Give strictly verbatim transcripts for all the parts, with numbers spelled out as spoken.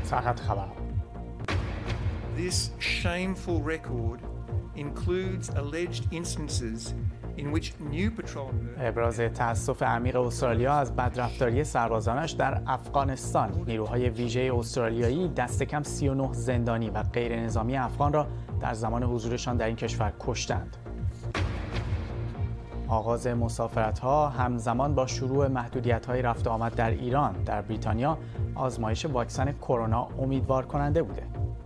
سرخط خبر. This shameful record includes alleged instances in which new patrol ابراز تأسف عمیق استرالیا از بدرفتاری سربازانش در افغانستان. نیروهای ویژه استرالیایی دست کم سی و نه زندانی و غیر نظامی افغان را در زمان حضورشان در این کشور کشتند. آغاز مسافرت‌ها همزمان با شروع محدودیت‌های رفت و آمد در ایران، در بریتانیا آزمایش واکسن کرونا امیدوار کننده بوده.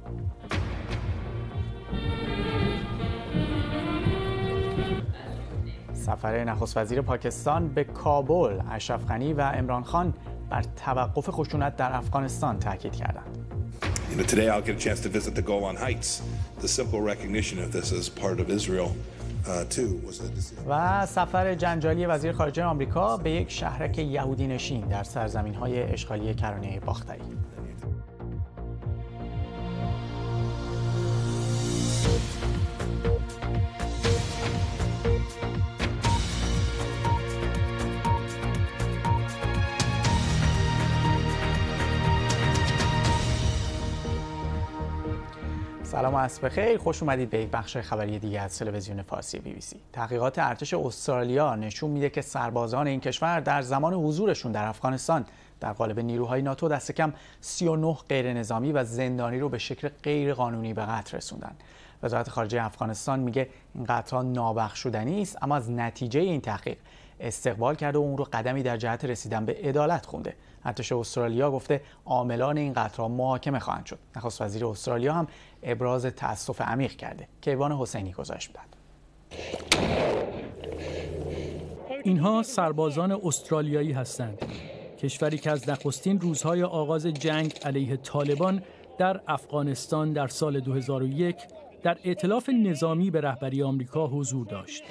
سفر نخست وزیر پاکستان به کابل، اشرف غنی و عمران خان بر توقف خشونت در افغانستان تاکید کردند. You know, today I'll get a chance to visit the Golan Heights. The simple recognition of this as part of Israel uh, too was a decision. و سفر جنجالی وزیر خارجه آمریکا به یک شهرک یهودی نشین در سرزمین‌های اشغالی کرانه باختری. سلام و عصر بخیر، خوش اومدید به یک بخش خبری دیگه از تلویزیون فارسی بی بی سی. تحقیقات ارتش استرالیا نشون میده که سربازان این کشور در زمان حضورشون در افغانستان در قالب نیروهای ناتو دست کم سی و نه غیر نظامی و زندانی رو به شکل غیر قانونی به قتل رسوندن. وزارت خارجه افغانستان میگه این قتل‌ها نابخشودنی است، اما از نتیجه این تحقیق استقبال کرده و اون رو قدمی در جهت رسیدن به عدالت خونده. ارتش استرالیا گفته عاملان این قتل‌ها محاکمه خواهند شد. نخست وزیر استرالیا هم ابراز تأسف عمیق کرده. کیوان حسینی گزارش می‌دهد. اینها سربازان استرالیایی هستند. کشوری که از نخستین روزهای آغاز جنگ علیه طالبان در افغانستان در سال دو هزار و یک در ائتلاف نظامی به رهبری آمریکا حضور داشت.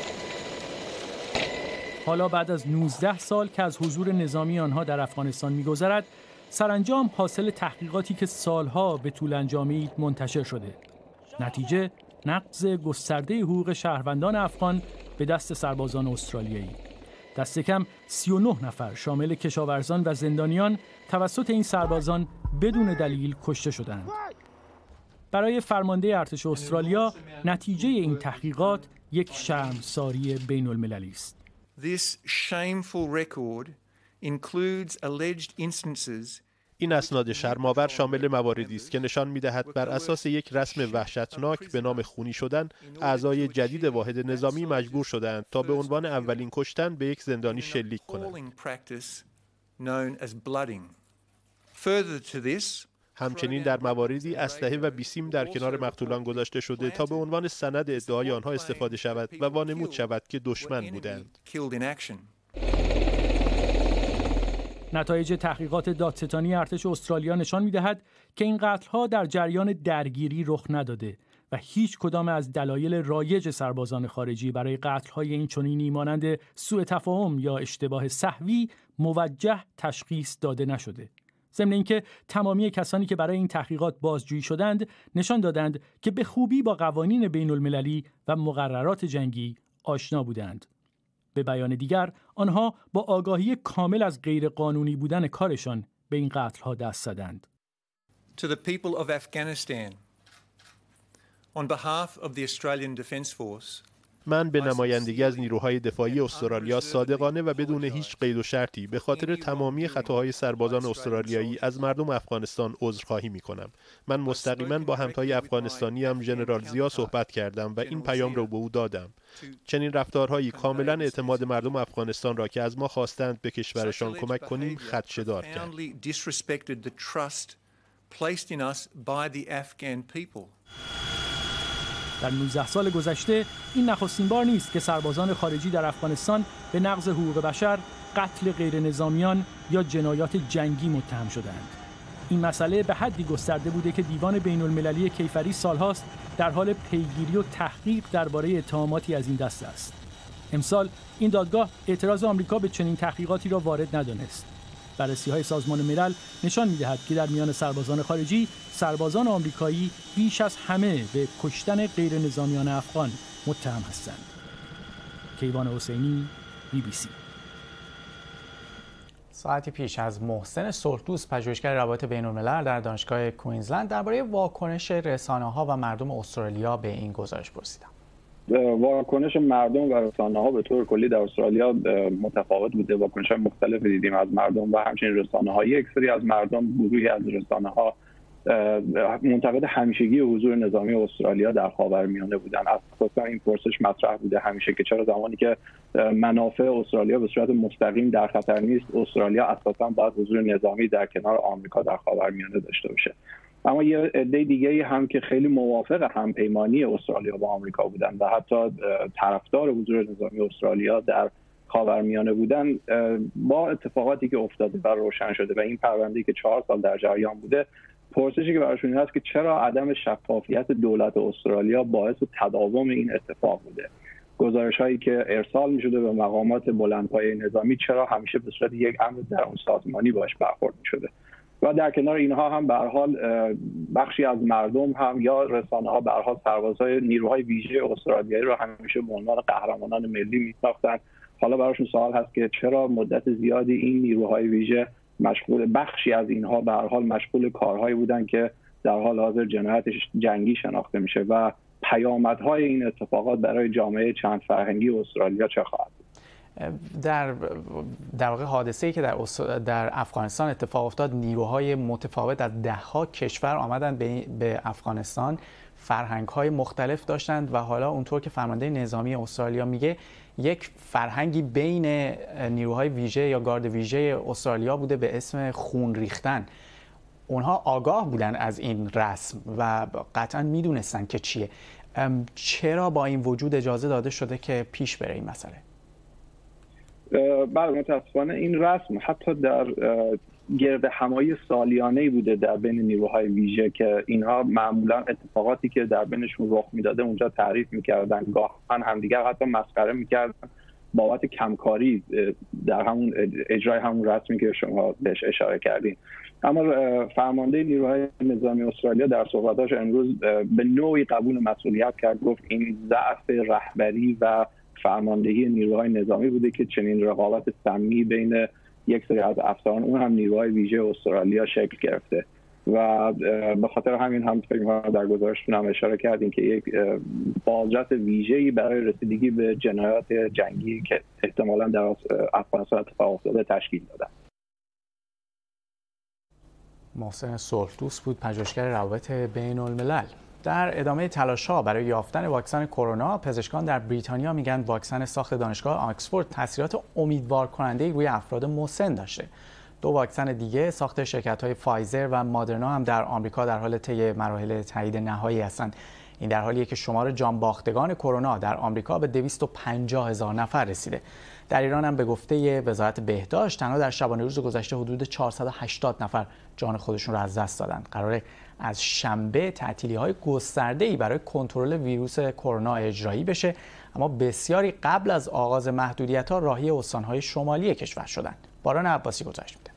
حالا بعد از نوزده سال که از حضور نظامی آنها در افغانستان می‌گذرد، سرانجام حاصل تحقیقاتی که سالها به طول انجامید منتشر شده. نتیجه نقض گسترده حقوق شهروندان افغان به دست سربازان استرالیایی. دست کم سی و نه نفر شامل کشاورزان و زندانیان توسط این سربازان بدون دلیل کشته شدند. برای فرمانده ارتش استرالیا نتیجه این تحقیقات یک شرمساری بین المللی است. This shameful record includes alleged instances. این اسناد شرم‌آور شامل مواردی است که نشان می‌دهد بر اساس یک رسم وحشتناک به نام خونی شدن، اعضای جدید واحد نظامی مجبور شدند تا به عنوان اولین کشتن به یک زندانی شلیک کنند. همچنین در مواردی اسلحه و بیسیم در کنار مقتولان گذاشته شده تا به عنوان سند ادعای آنها استفاده شود و وانمود شود که دشمن بودند. نتایج تحقیقات دادستانی ارتش استرالیا نشان می‌دهد که این قتل‌ها در جریان درگیری رخ نداده و هیچ کدام از دلایل رایج سربازان خارجی برای قتل‌های این چنینی مانند سوء تفاهم یا اشتباه سهوی موجه تشخیص داده نشده. ضمن اینکه تمامی کسانی که برای این تحقیقات بازجویی شدند نشان دادند که به خوبی با قوانین بین المللی و مقررات جنگی آشنا بودند. به بیان دیگر آنها با آگاهی کامل از غیر قانونی بودن کارشان به این قتل‌ها دست زدند. To the people of Afghanistan, on behalf of the Australian Defence Force, من به نمایندگی از نیروهای دفاعی استرالیا صادقانه و بدون هیچ قید و شرطی به خاطر تمامی خطاهای سربازان استرالیایی از مردم افغانستان عذرخواهی می‌کنم. من مستقیما با همتای افغانستانی هم ژنرال ضیا صحبت کردم و این پیام را به او دادم. چنین رفتارهایی کاملا اعتماد مردم افغانستان را که از ما خواستند به کشورشان کمک کنیم خدشه‌دار کرد. در نوزده سال گذشته این نخستین بار نیست که سربازان خارجی در افغانستان به نقض حقوق بشر، قتل غیر نظامیان یا جنایات جنگی متهم شدند. این مسئله به حدی گسترده بوده که دیوان بین المللی کیفری سالهاست در حال پیگیری و تحقیق درباره اتهاماتی از این دست است. امسال این دادگاه اعتراض آمریکا به چنین تحقیقاتی را وارد ندانست. بررسی‌های سازمان ملل نشان می‌دهد که در میان سربازان خارجی، سربازان آمریکایی بیش از همه به کشتن غیر نظامیان افغان متهم هستند. کیوان حسینی، بی بی سی. ساعتی پیش از محسن صلح‌دوست، پژوهشگر روابط بین‌الملل در دانشگاه کوینزلند، درباره واکنش رسانه‌ها و مردم استرالیا به این گزارش پرسیدم. واکنش مردم و رسانه‌ها به طور کلی در استرالیا متفاوت بوده. واکنش‌های مختلفی دیدیم از مردم و همچنین رسانه‌ها. یک سری از مردم، گروهی از رسانه‌ها منتقد همیشگی حضور نظامی استرالیا در خاورمیانه بودن. اساسا این پرسش مطرح بوده همیشه که چرا زمانی که منافع استرالیا به صورت مستقیم در خطر نیست، استرالیا اساسا باید حضور نظامی در کنار آمریکا در خاورمیانه داشته باشه. اما یه عده دیگه هم که خیلی موافق همپیمانی استرالیا با آمریکا بودن و حتی طرفدار حضور نظامی استرالیا در خاورمیانه بودن، با اتفاقاتی که افتاده و روشن شده و این پرونده‌ای که چهار سال در جریان بوده، پرسشی که براشون این هست که چرا عدم شفافیت دولت استرالیا باعث تداوم این اتفاق بوده. گزارش‌هایی که ارسال می‌شده به مقامات بلندپایه نظامی چرا همیشه به صورت یک امر درون سازمانی باش برخورد می‌شده. و در کنار اینها هم به هر حال بخشی از مردم هم یا رسانه‌ها به هر حال سربازهای نیروهای ویژه استرالیایی رو همیشه به عنوان قهرمانان ملی می‌شناختن. حالا براشون سوال هست که چرا مدت زیادی این نیروهای ویژه مشغول، بخشی از اینها به هر حال مشغول کارهایی بودن که در حال حاضر جنایت جنگی شناخته میشه و پیامدهای این اتفاقات برای جامعه چند فرهنگی استرالیا چه خواهد بود؟ در در واقع حادثه‌ای که در در افغانستان اتفاق افتاد، نیروهای متفاوت از ده‌ها کشور آمدن به به افغانستان، فرهنگ‌های مختلف داشتند و حالا اونطور که فرمانده نظامی استرالیا میگه، یک فرهنگی بین نیروهای ویژه یا گارد ویژه استرالیا بوده به اسم خون ریختن. اونها آگاه بودن از این رسم و قطعا میدونستن که چیه. چرا با این وجود اجازه داده شده که پیش بره این مسئله؟ بله، متاسفانه این رسم حتی در گرد همایی سالیانه‌ای بوده در بین نیروهای ویژه که اینها معمولا اتفاقاتی که در بینشون رخ میداده اونجا تعریف میکردن، گاهن همدیگر حتی مسخره میکردن بابت کمکاری در همون اجرای همون رسمی که شما بهش اشاره کردین. اما فرمانده نیروهای نظامی استرالیا در صحبتاش امروز به نوعی قبول مسئولیت کرد، گفت این ضعف رهبری و فرماندهی نیروهای نظامی بوده که چنین رقابت سمی بین یک سری از افسران، اون هم نیروهای ویژه استرالیا، شکل گرفته و به خاطر همین هم فکر می‌کنم در گزارشتون هم اشاره کردیم که یک بازرس ویژه‌ای برای رسیدگی به جنایات جنگی که احتمالاً در افغانستان اتفاق افتاده تشکیل دادن. محسن صلح‌دوست بود، پژوهشگر روابط بین‌الملل. در ادامه تلاش‌ها برای یافتن واکسن کرونا، پزشکان در بریتانیا میگن واکسن ساخت دانشگاه آکسفورد تاثیرات امیدوار کننده روی افراد مسن داشته. دو واکسن دیگه ساخت شرکت‌های فایزر و مادرنا هم در آمریکا در حال طی مراحل تایید نهایی هستند. این در حالیه که شمار جانباختگان کرونا در آمریکا به دویست و پنجاه هزار نفر رسیده. در ایران هم به گفته وزارت بهداشت تنها در شبانه روز گذشته حدود چهارصد و هشتاد نفر جان خودشون را از دست دادند. قراره از شنبه تعطیلی‌های گسترده‌ای برای کنترل ویروس کرونا اجرایی بشه، اما بسیاری قبل از آغاز محدودیت‌ها راهی استان‌های شمالی کشور شدند. باران عباسی گزارش میده.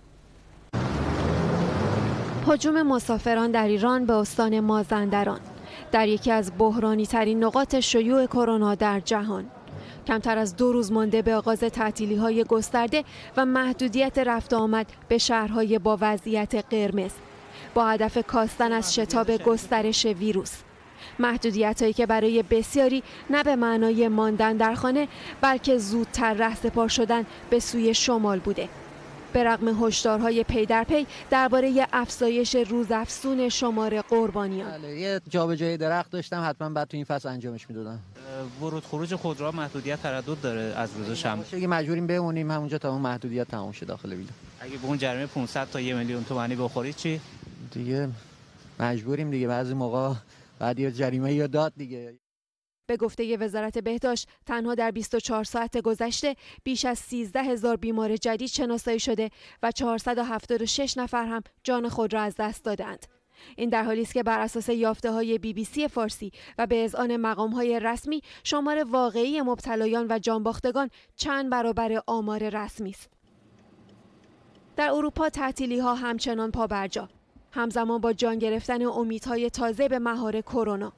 هجوم مسافران در ایران به استان مازندران، در یکی از بحرانی ترین نقاط شیوع کرونا در جهان. کمتر از دو روز مانده به آغاز تعطیلی‌های گسترده و محدودیت رفت آمد به شهرهای با وضعیت قرمز، با هدف کاستن از شتاب گسترش ویروس. محدودیت‌هایی که برای بسیاری نه به معنای ماندن در خانه، بلکه زودتر رهسپار شدن به سوی شمال بوده. به رغم هشدارهای پی در پی درباره افزایش روزافزون شمار قربانیان. بله، یه جابجایی درخت داشتم، حتما بعد تو این فصل انجامش میدادم. ورود خروج خودروها محدودیت تردد داره از روز شنبه. اگه مجبوریم بمونیم همونجا تا اون محدودیت تموم شه داخل ویلا. اگه به اون جریمه پانصد تا یک میلیون تومانی بخورید چی؟ دیگه مجبوریم دیگه، بعضی موقع بعد یه جریمه یا داد دیگه. به گفته وزارت بهداشت تنها در بیست و چهار ساعت گذشته بیش از سیزده هزار بیمار جدید شناسایی شده و چهارصد و هفتاد و شش نفر هم جان خود را از دست دادند. این در حالی است که بر اساس یافته‌های بی بی سی فارسی و به اذعان مقام‌های رسمی، شمار واقعی مبتلایان و جانباختگان چند برابر آمار رسمی است. در اروپا تعطیلی‌ها همچنان پابرجا، همزمان با جان گرفتن امیدهای تازه به مهار کرونا.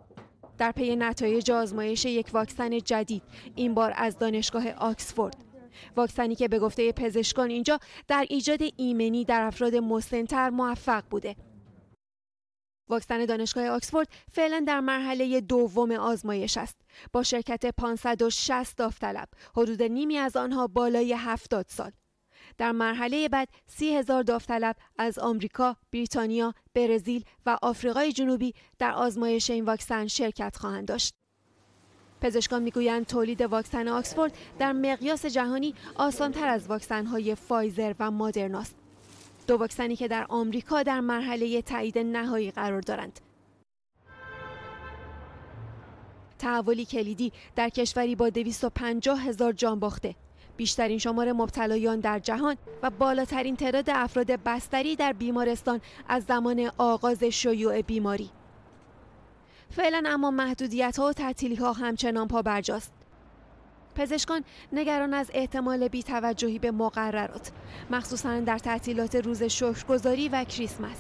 در پی نتایج آزمایش یک واکسن جدید، این بار از دانشگاه آکسفورد، واکسنی که به گفته پزشکان اینجا در ایجاد ایمنی در افراد مسن‌تر موفق بوده. واکسن دانشگاه آکسفورد فعلا در مرحله دوم آزمایش است با شرکت پانصد و شصت داوطلب، حدود نیمی از آنها بالای هفتاد سال. در مرحله بعد سی هزار داوطلب از آمریکا، بریتانیا، برزیل و آفریقای جنوبی در آزمایش این واکسن شرکت خواهند داشت. پزشکان میگویند تولید واکسن آکسفورد در مقیاس جهانی آسان‌تر از واکسن‌های فایزر و مادرنا است. دو واکسنی که در آمریکا در مرحله تایید نهایی قرار دارند. تحولی کلیدی در کشوری با دویست و پنجاه هزار جان باخته، بیشترین شمار مبتلایان در جهان و بالاترین تعداد افراد بستری در بیمارستان از زمان آغاز شیوع بیماری. فعلا اما محدودیت‌ها و تعطیلی‌ها همچنان پابرجاست. پزشکان نگران از احتمال بی‌توجهی به مقررات، مخصوصاً در تعطیلات روز شکرگزاری و کریسمس.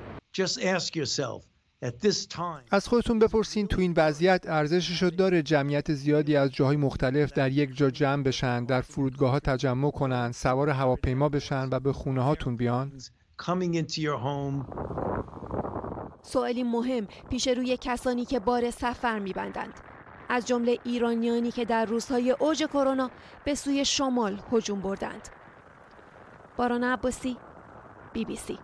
از خودتون بپرسین تو این وضعیت ارزششو داره جمعیت زیادی از جاهای مختلف در یک جا جمع بشن، در فرودگاه‌ها تجمع کنن، سوار هواپیما بشن و به خونه هاتون بیان؟ سوالی مهم پیش روی کسانی که بار سفر می‌بندند، از جمله ایرانیانی که در روزهای اوج کرونا به سوی شمال هجوم بردند. باران عباسی، بی بی سی.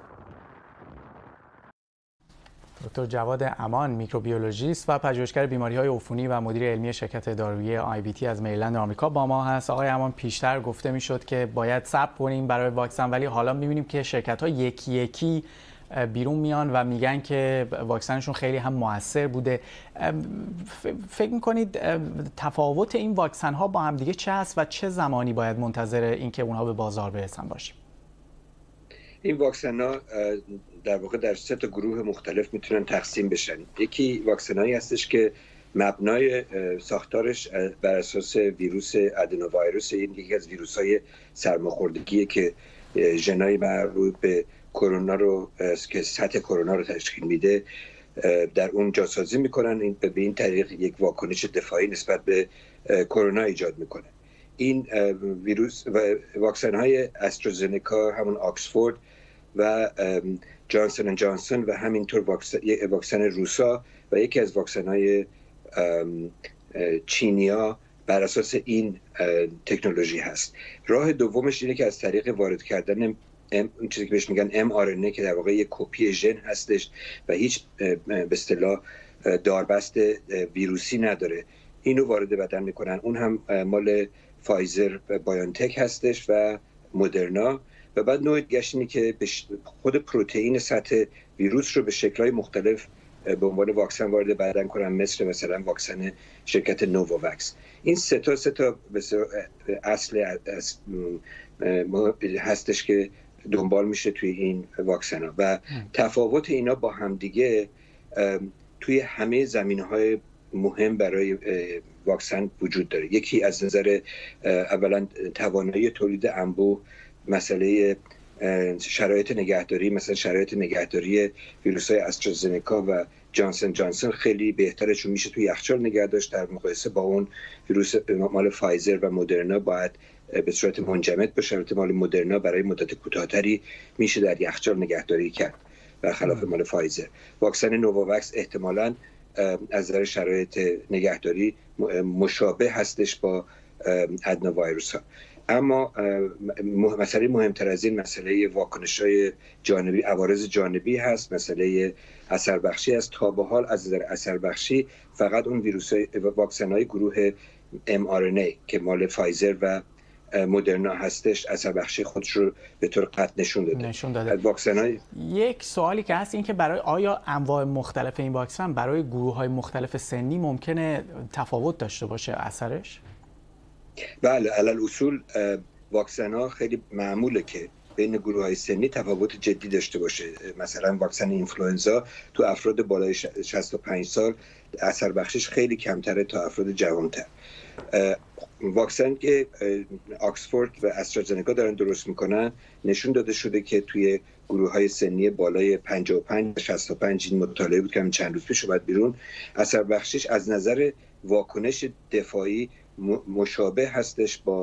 دکتر جواد امان، میکروبیولوژیست و پژوهشگر بیماری‌های عفونی و مدیر علمی شرکت دارویی آی بی تی از مریلند آمریکا با ما هست. آقای امان، پیشتر گفته میشد که باید صبر کنیم برای واکسن، ولی حالا می‌بینیم که شرکت‌ها یکی یکی بیرون میان و میگن که واکسنشون خیلی هم موثر بوده. فکر میکنید تفاوت این واکسن ها با هم دیگه چه هست و چه زمانی باید منتظر این که اونها به بازار برسن باشیم؟ این واکسن ها در واقع در سه تا گروه مختلف میتونن تقسیم بشن. یکی واکسن هایی هستش که مبنای ساختارش بر اساس ویروس ادنوویروس، این یکی از ویروس های سرماخوردگیه که ژنای مربوط به کرونا رو که سطح کرونا رو تشکیل میده در اون جاسازی میکنن، این به این طریق یک واکنش دفاعی نسبت به کرونا ایجاد میکنه. این ویروس و واکسن های استرازنیکا، همون آکسفورد و جانسون اند جانسون و همینطور واکسن واکسن روسا و یکی از واکسن های چینیا بر اساس این تکنولوژی هست. راه دومش اینه که از طریق وارد کردن ام اون چیزی که بهش میگن ام آر ان ای که در واقع یک کپی ژن هستش و هیچ به اصطلاح داربست ویروسی نداره، اینو وارد بدن میکنن. اون هم مال فایزر و بایونتک هستش و مدرنا. و بعد نوع دیگه‌اش اینه که خود پروتئین سطح ویروس رو به شکل‌های مختلف به عنوان واکسن وارد بدن کنن، مثل مثلا واکسن شرکت نوواوکس. این سه تا سه تا اصل هستش که دنبال میشه توی این واکسن ها و تفاوت اینا با همدیگه توی همه زمینه‌های مهم برای واکسن وجود داره. یکی از نظر اولا توانایی تولید انبوه، مسئله شرایط نگهداری، مثلا شرایط نگهداری ویروس‌های استرازنیکا و جانسون جانسون خیلی بهتره، چون میشه توی یخچال نگه داشت در مقایسه با اون ویروس مال فایزر و مدرنا باید به صورت منجمد باشه. البته مال مدرنا برای مدت کوتاه‌تری میشه در یخچال نگهداری کرد برخلاف مال فایزر. واکسن نوواوکس احتمالاً از نظر شرایط نگهداری مشابه هستش با ادنوویروس ها. اما مسئله مهمتر از این مسئله واکنش‌های جانبی، عوارض جانبی هست، مسئله اثر بخشی است. تا به حال از نظر اثر بخشی فقط اون ویروس واکسن‌های گروه ام آر ان ای که مال فایزر و مدرنا هستش اثر بخشی خودش رو به طور قطع نشون داده. نشون داده. واکسن‌های یک سوالی که هست این که برای آیا انواع مختلف این واکسن برای گروه‌های مختلف سنی ممکنه تفاوت داشته باشه اثرش؟ بله، علل اصول واکسن ها خیلی معموله که بین گروه های سنی تفاوت جدی داشته باشه. مثلا واکسن اینفلوئنزا تو افراد بالای شصت و پنج سال اثر بخشش خیلی کمتره تا افراد جوانتر. واکسن که آکسفورد و استرازنیکا دارن درست میکنن نشون داده شده که توی گروه های سنی بالای پنجاه و پنج تا شصت و پنج، این مطالعه بود که همین چند روز پیش اومد بیرون، اثر بخشش از نظر واکنش دفاعی مشابه هستش با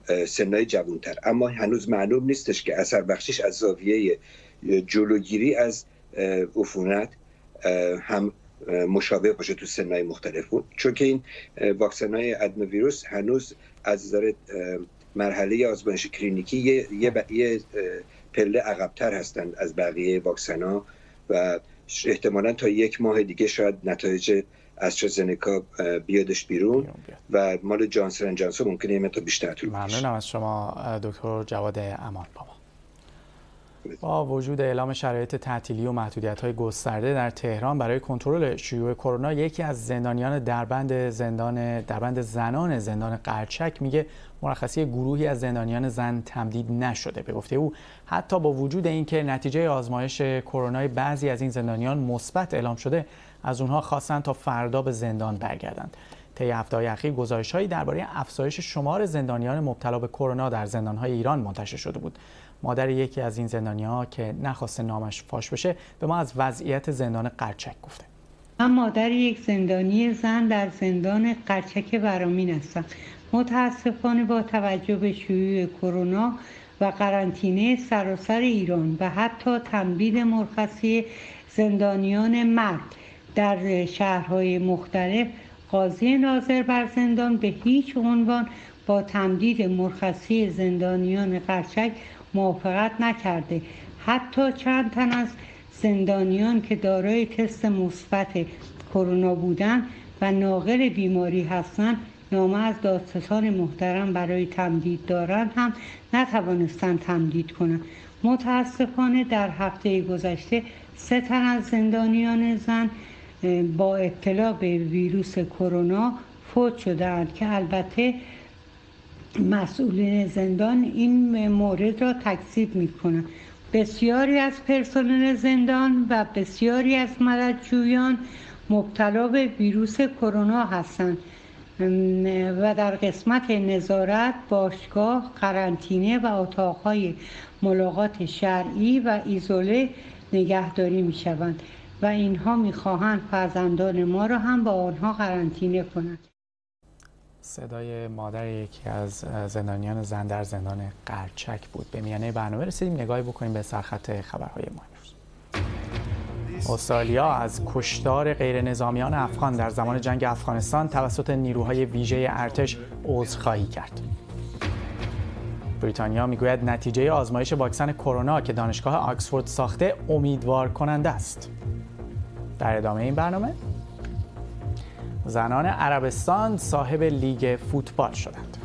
سنای جوانتر، اما هنوز معلوم نیستش که اثر بخشش از زاویه جلوگیری از عفونت هم مشابه باشه تو سنای مختلف بود، چون که این واکسن های ادنو ویروس هنوز از نظر مرحله آزمایش کلینیکی یه, یه, یه پله عقب‌تر هستند از بقیه واکسن ها و احتمالاً تا یک ماه دیگه شاید نتایج استرازنکا بیادش بیرون و مال جانسون اند جانسون ممکنه یه مقدار بیشتر طول بکشه. ممنونم از شما دکتر جواد امان بابا. با وجود اعلام شرایط تعطیلی و محدودیت‌های گسترده در تهران برای کنترل شیوع کرونا، یکی از زندانیان دربند زندان دربند زنان زندان قرچک میگه مرخصی گروهی از زندانیان زن تمدید نشده. به گفته او حتی با وجود اینکه نتیجه آزمایش کرونا بعضی از این زندانیان مثبت اعلام شده، از اونها خواستن تا فردا به زندان برگردند. طی هفته‌های اخیر گزارش‌هایی درباره افزایش شمار زندانیان مبتلا به کرونا در زندان‌های ایران منتشر شده بود. مادر یکی از این زندانی‌ها که نخواسته نامش فاش بشه به ما از وضعیت زندان قرچک گفته. من مادر یک زندانی زن در زندان قرچک برامین هستم. متاسفانه با توجه به شیوع کرونا و قرنطینه سراسر ایران و حتی تمدید مرخصی زندانیان مرد در شهرهای مختلف، قاضی ناظر بر زندان به هیچ عنوان با تمدید مرخصی زندانیان قرچک موافقت نکرده. حتی چند تن از زندانیان که دارای تست مثبت کرونا بودند و ناقل بیماری هستند نامه از دادستان محترم برای تمدید دارند هم نتوانستند تمدید کنند. متاسفانه در هفته گذشته سه تن از زندانیان زن با ابتلا به ویروس کرونا فوت شدند که البته مسئولین زندان این مورد را تکذیب می‌کنند. بسیاری از پرسنل زندان و بسیاری از مددجویان مبتلا به ویروس کرونا هستند و در قسمت نظارت، باشگاه، قرنطینه و اتاق‌های ملاقات شرعی و ایزوله نگهداری می‌شوند و اینها می‌خواهند فرزندان ما را هم با آنها قرنطینه کنند. صدای مادر یکی از زندانیان زن در زندان قرچک بود. به میانه برنامه رسیدیم، نگاهی بکنیم به سرخط خبرهای ما امروز. استرالیا از کشتار غیر نظامیان افغان در زمان جنگ افغانستان توسط نیروهای ویژه ارتش عذرخواهی کرد. بریتانیا میگوید نتیجه آزمایش واکسن کرونا که دانشگاه آکسفورد ساخته امیدوار کننده است. در ادامه این برنامه زنان عربستان صاحب لیگ فوتبال شدند.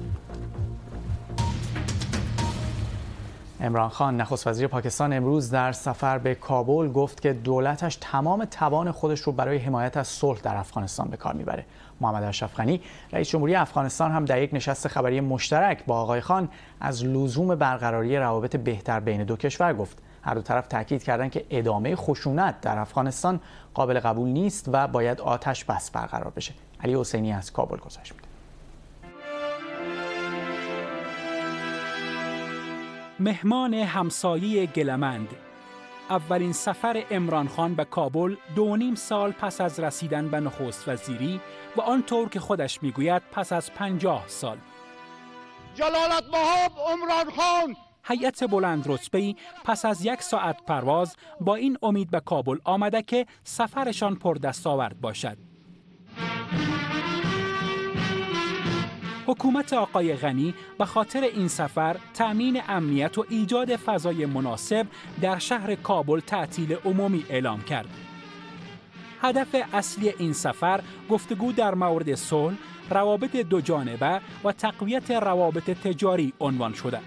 عمران خان نخست وزیر پاکستان امروز در سفر به کابل گفت که دولتش تمام توان خودش رو برای حمایت از صلح در افغانستان به کار میبره. محمد اشرف غنی رئیس جمهوری افغانستان هم در یک نشست خبری مشترک با آقای خان از لزوم برقراری روابط بهتر بین دو کشور گفت. هر دو طرف تاکید کردند که ادامه خشونت در افغانستان قابل قبول نیست و باید آتش بس برقرار بشه. علی حسینی از کابل گزارش میده. مهمان همسایه گلمند، اولین سفر عمران خان به کابل دو نیم سال پس از رسیدن به نخست وزیری و آنطور که خودش میگوید پس از پنجاه سال. جلالت مآب عمران خان هیئت بلند رتبه‌ای پس از یک ساعت پرواز با این امید به کابل آمده که سفرشان پردستاورد باشد. حکومت آقای غنی به خاطر این سفر تأمین امنیت و ایجاد فضای مناسب در شهر کابل تعطیل عمومی اعلام کرد. هدف اصلی این سفر گفتگو در مورد صلح، روابط دو جانبه و تقویت روابط تجاری عنوان شده.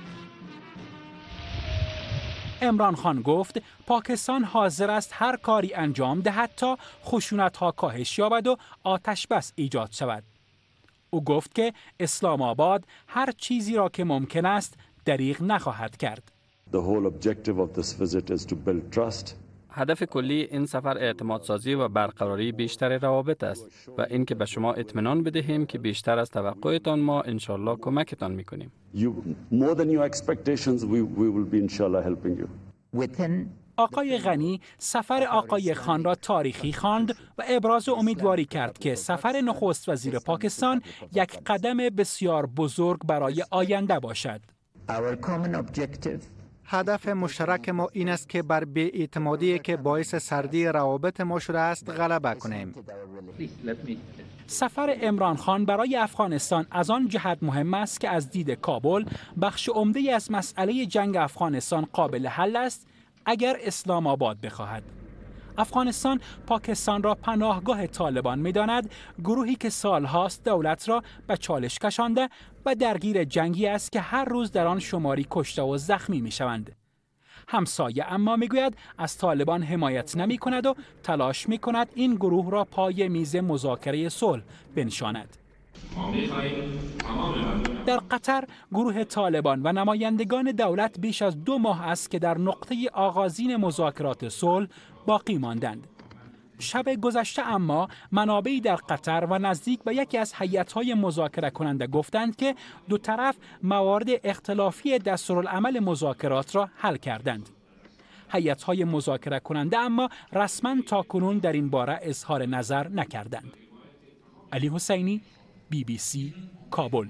عمران خان گفت پاکستان حاضر است هر کاری انجام دهد تا خشونت‌ها کاهش یابد و آتش بس ایجاد شود. او گفت که اسلام آباد هر چیزی را که ممکن است دریغ نخواهد کرد. The whole objective of this visit is to build trust. هدف کلی این سفر اعتماد سازی و برقراری بیشتر روابط است و اینکه به شما اطمینان بدهیم که بیشتر از توقعتان ما انشالله کمکتان میکنیم. You more than your expectations we we will be inshallah helping you. Within آقای غنی سفر آقای خان را تاریخی خواند و ابراز امیدواری کرد که سفر نخست وزیر پاکستان یک قدم بسیار بزرگ برای آینده باشد. هدف مشترک ما این است که بر بی‌اعتمادی که باعث سردی روابط ما شده است غلبه کنیم. سفر عمران خان برای افغانستان از آن جهت مهم است که از دید کابل بخش عمده از مسئله جنگ افغانستان قابل حل است اگر اسلام آباد بخواهد. افغانستان پاکستان را پناهگاه طالبان می‌داند، گروهی که سالهاست دولت را به چالش کشانده و درگیر جنگی است که هر روز در آن شماری کشته و زخمی می‌شوند. همسایه اما میگوید از طالبان حمایت نمی‌کند و تلاش می‌کند این گروه را پای میز مذاکره صلح بنشاند. در قطر گروه طالبان و نمایندگان دولت بیش از دو ماه است که در نقطه آغازین مذاکرات صلح باقی ماندند. شب گذشته اما منابعی در قطر و نزدیک به یکی از هیئت‌های مذاکره کننده گفتند که دو طرف موارد اختلافی دستورالعمل مذاکرات را حل کردند. هیئت‌های مذاکره کننده اما رسما تاکنون در این باره اظهار نظر نکردند. علی حسینی، بی بی سی، کابل.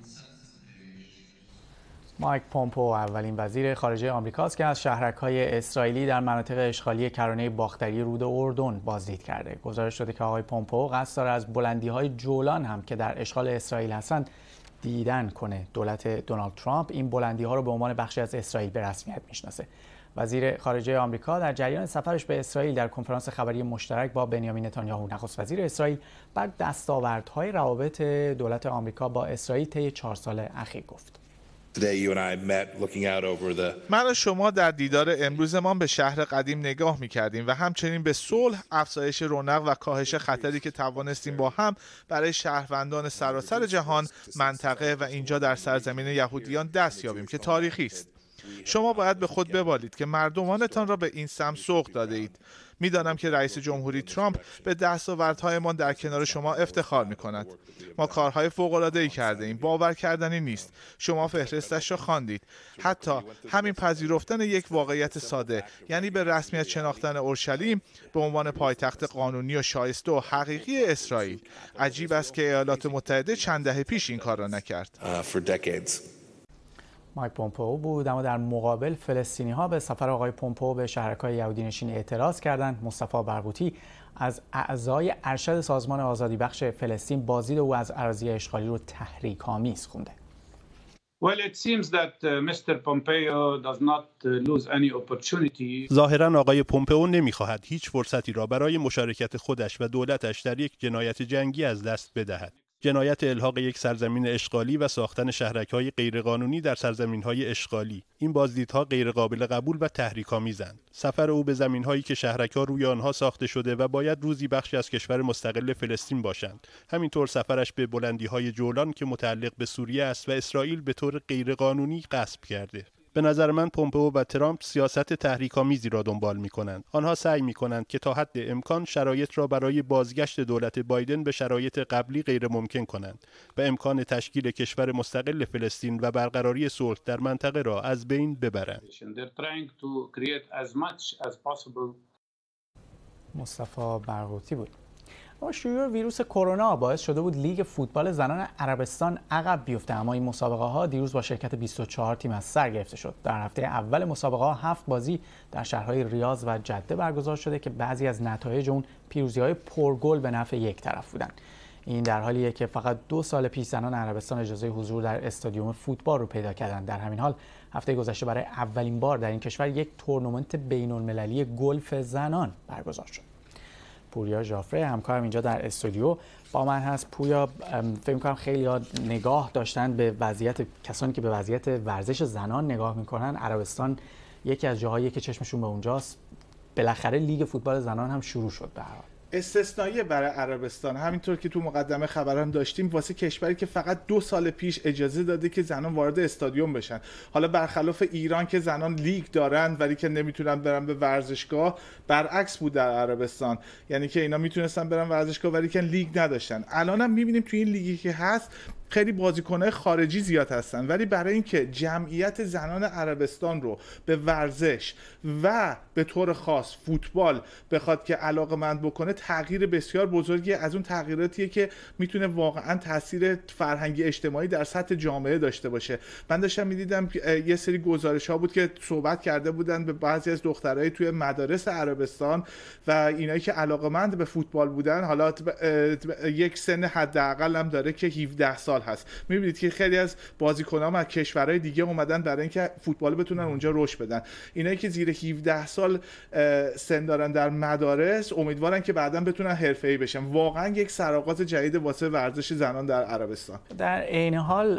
مایک پومپو اولین وزیر خارجه آمریکاست که از شهرک‌های اسرائیلی در مناطق اشغالی کرانه باختری رود اردن بازدید کرده. گزارش شده که آقای پومپو قصد داره از بلندی‌های جولان هم که در اشغال اسرائیل هستند دیدن کنه. دولت دونالد ترامپ این بلندی‌ها رو به عنوان بخشی از اسرائیل به رسمیت میشناسه. وزیر خارجه آمریکا در جریان سفرش به اسرائیل در کنفرانس خبری مشترک با بنیامین نتانیاهو نخست وزیر اسرائیل بر دستاوردهای روابط دولت آمریکا با اسرائیل طی چهار سال اخیر گفت. من و شما در دیدار امروزمان به شهر قدیم نگاه می‌کردیم و همچنین به صلح، افزایش رونق و کاهش خطری که توانستیم با هم برای شهروندان سراسر جهان، منطقه و اینجا در سرزمین یهودیان دست یابیم که تاریخی است. شما باید به خود ببالید که مردمانتان را به این سمت سوق داده اید. میدانم که رئیس جمهوری ترامپ به دستاوردهایمان در کنار شما افتخار می‌کند. ما کارهای فوق‌العاده‌ای کرده ایم. باور کردنی نیست. شما فهرستش را خواندید. حتی همین پذیرفتن یک واقعیت ساده، یعنی به رسمیت شناختن اورشلیم به عنوان پایتخت قانونی و شایسته و حقیقی اسرائیل. عجیب است که ایالات متحده چند دهه پیش این کار را نکرد. مایک پومپو بود، اما در مقابل فلسطینی‌ها به سفر آقای پومپو به شهرک‌های یهودی‌نشین اعتراض کردند. مصطفی برغوثی از اعضای ارشد سازمان آزادی بخش فلسطین بازدید او از اراضی اشغالی رو تحریک‌آمیز خونده. Well, it seems that Mister Pompeo does not lose any opportunity. ظاهراً آقای پومپئو نمی‌خواهد هیچ فرصتی را برای مشارکت خودش و دولتش در یک جنایت جنگی از دست بدهد. جنایت الحاق یک سرزمین اشغالی و ساختن شهرک‌های غیرقانونی در سرزمین‌های اشغالی. این بازدیدها غیرقابل قبول و تحریک‌آمیزند. سفر او به زمین‌هایی که شهرک‌ها روی آنها ساخته شده و باید روزی بخشی از کشور مستقل فلسطین باشند. همینطور سفرش به بلندی‌های جولان که متعلق به سوریه است و اسرائیل به طور غیرقانونی غصب کرده. به نظر من پومپئو و ترامپ سیاست تحریک‌آمیزی را دنبال می‌کنند. آنها سعی می‌کنند که تا حد امکان شرایط را برای بازگشت دولت بایدن به شرایط قبلی غیر ممکن کنند و امکان تشکیل کشور مستقل فلسطین و برقراری صلح در منطقه را از بین ببرند. مصطفی برغوثی بود. اما شیوع ویروس کرونا باعث شده بود لیگ فوتبال زنان عربستان عقب بیفته، اما این مسابقه ها دیروز با شرکت بیست و چهار تیم از سر گرفته شد. در هفته اول مسابقه ها هفت بازی در شهرهای ریاض و جده برگزار شده که بعضی از نتایج اون پیروزی‌های پرگل به نفع یک طرف بودند. این در حالیه که فقط دو سال پیش زنان عربستان اجازه حضور در استادیوم فوتبال رو پیدا کردند. در همین حال هفته گذشته برای اولین بار در این کشور یک تورنمنت بین‌المللی گلف زنان برگزار شد. پوریا ژافره همکارم اینجا در استودیو با من هست. پوریا، فکر می‌کنم خیلی‌ها نگاه داشتن به وضعیت کسانی که به وضعیت ورزش زنان نگاه می‌کنن. عربستان یکی از جاهایی که چشمشون به اونجاست. بالاخره لیگ فوتبال زنان هم شروع شد به هر حال. استثنایی برای عربستان، همینطور که تو مقدمه خبرام داشتیم، واسه کشوری که فقط دو سال پیش اجازه داده که زنان وارد استادیوم بشن. حالا برخلاف ایران که زنان لیگ دارن ولی که نمیتونن برن به ورزشگاه، برعکس بود در عربستان، یعنی که اینا میتونستن برن ورزشگاه ولی که لیگ نداشتن. الانم میبینیم توی این لیگی که هست خیلی بازیکن‌های خارجی زیاد هستن، ولی برای اینکه جمعیت زنان عربستان رو به ورزش و به طور خاص فوتبال بخواد که علاقه‌مند بکنه، تغییر بسیار بزرگی از اون تغییراتیه که میتونه واقعا تاثیر فرهنگی اجتماعی در سطح جامعه داشته باشه. من داشتم میدیدم یه سری گزارش‌ها بود که صحبت کرده بودن به بعضی از دخترای توی مدارس عربستان و اینایی که علاقه‌مند به فوتبال بودن، حالا یک سن حداقل هم داره که هفده سال هست. میبینید که خیلی از بازیکنان از کشورهای دیگه اومدن برای اینکه فوتبال بتونن اونجا رشد بدن. اینایی که زیر هفده سال سن دارن در مدارس امیدوارن که بعداً بتونن حرفه‌ای بشن. واقعا یک سرآغاز جدید واسه ورزش زنان در عربستان. در عین حال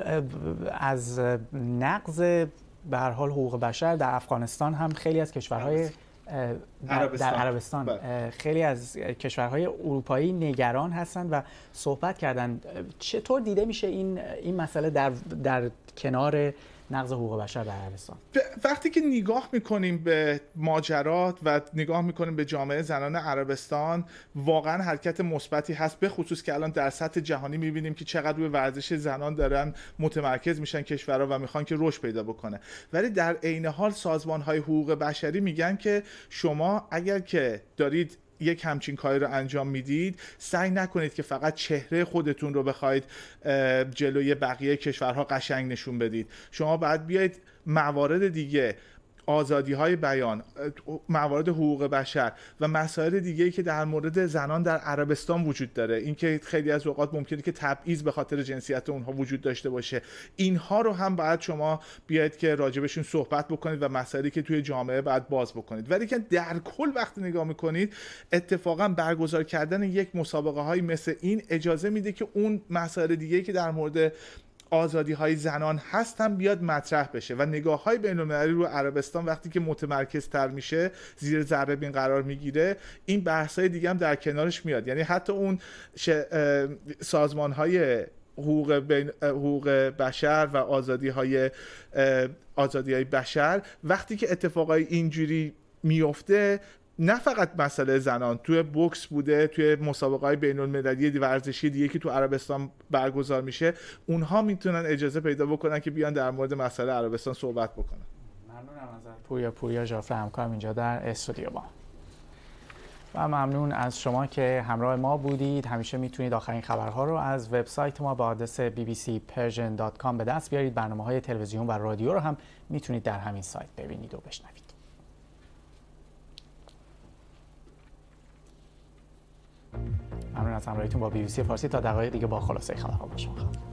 از نقض به هر حال حقوق بشر در افغانستان هم خیلی از کشورهای عربستان. در عربستان بله. خیلی از کشورهای اروپایی نگران هستند و صحبت کردن. چطور دیده میشه این این مسئله در در کنار نقض حقوق بشر در عربستان؟ وقتی که نگاه میکنیم به ماجرات و نگاه میکنیم به جامعه زنان عربستان، واقعا حرکت مثبتی هست، به خصوص که الان در سطح جهانی میبینیم که چقدر روی ورزش زنان دارن متمرکز میشن کشورها و میخوان که رشد پیدا بکنه. ولی در عین حال سازمانهای حقوق بشری میگن که شما اگر که دارید یک همچین کاری رو انجام میدید، سعی نکنید که فقط چهره خودتون رو بخواید جلوی بقیه کشورها قشنگ نشون بدید. شما باید بیاید موارد دیگه، آزادی های بیان، موارد حقوق بشر و مسائل دیگه‌ای که در مورد زنان در عربستان وجود داره، اینکه خیلی از اوقات ممکنه که تبعیض به خاطر جنسیت اونها وجود داشته باشه، اینها رو هم باید شما بیاید که راجبشون صحبت بکنید و مسائلی که توی جامعه باید باز بکنید. ولی که در کل وقتی نگاه میکنید، اتفاقا برگزار کردن یک مسابقه های مثل این اجازه میده که اون مسائل دیگه‌ای که در مورد آزادی های زنان هست هم بیاد مطرح بشه و نگاه های بین المللی رو عربستان وقتی که متمرکز تر میشه، زیر ذره بین قرار میگیره، این بحث های دیگه هم در کنارش میاد. یعنی حتی اون سازمان های حقوق, بین حقوق بشر و آزادی های آزادی های بشر وقتی که اتفاقای اینجوری میفته، نه فقط مسئله زنان، توی بوکس بوده، توی مسابقه‌های بین‌المللی ورزشی دیگه که تو عربستان برگزار میشه، اونها میتونن اجازه پیدا بکنن که بیان در مورد مسئله عربستان صحبت بکنن. ممنونم از پوریا پوریا ژافر همکارم اینجا در استودیو با. و ممنون از شما که همراه ما بودید. همیشه میتونید آخرین خبرها رو از وبسایت ما با آدرس بی بی سی پرژن دات کام به دست بیارید. برنامه‌های تلویزیون و رادیو رو هم میتونید در همین سایت ببینید و بشنوید. ممنون از همراهیتون با بی بی سی فارسی. تا دقایق دیگه با خلاصه خبرها با شما خواهم.